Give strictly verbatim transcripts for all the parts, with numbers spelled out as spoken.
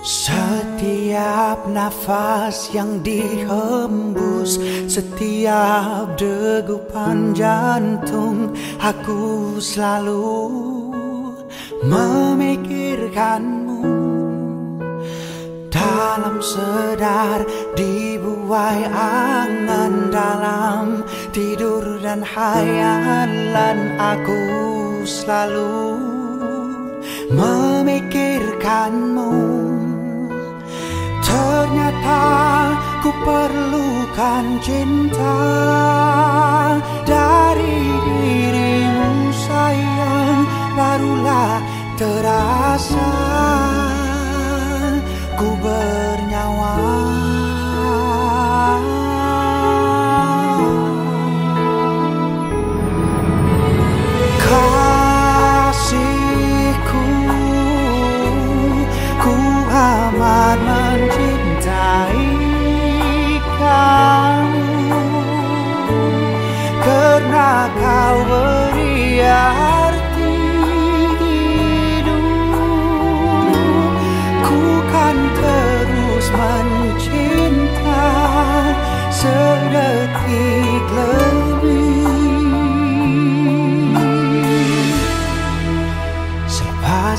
Setiap nafas yang dihembus, setiap degupan jantung, aku selalu memikirkanmu. Dalam sedar, dibuai angan, dalam tidur dan hayalan, aku selalu memikirkanmu. Ternyata ku perlukan cinta dari dirimu sayang, barulah terasa ku bernyawa. Kasihku, ku amat mencintai kamu, karena kau beri arti hidup. Ku kan terus mencinta sedetik lebih, selepas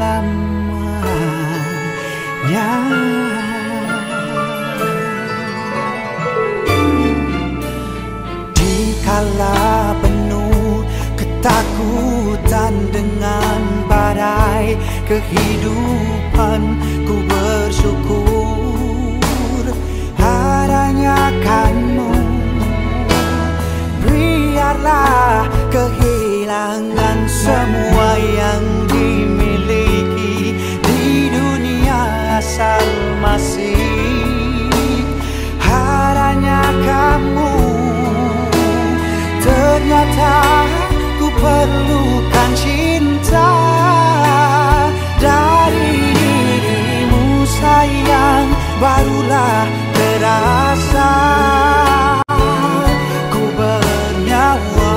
selamanya. Dikala penuh ketakutan dengan badai kehidupan, ku bersyukur adanya kamu. Biarlah kehilangan semua yang dimiliki di dunia, asal masih adanya kamu. Ternyata ku perlukan cinta dari dirimu sayang, barulah terasa ku bernyawa.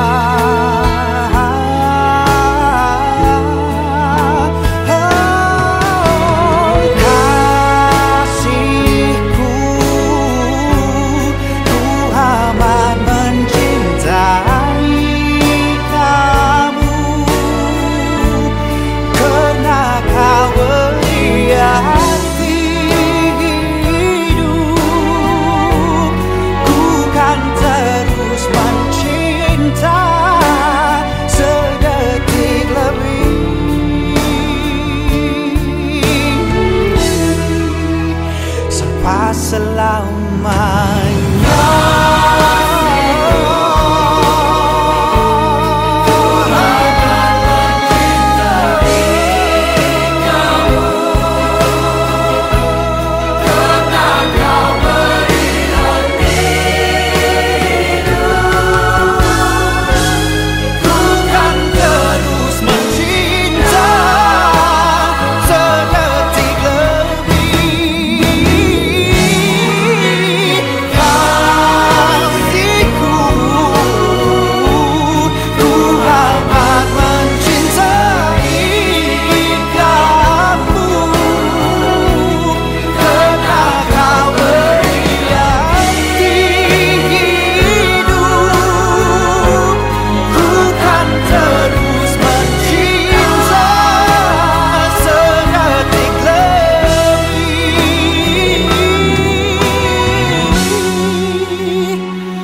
Selamanya.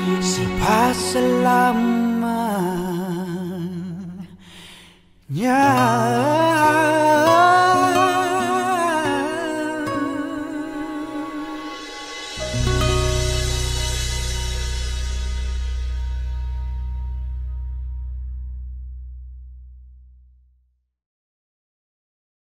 Selamanya.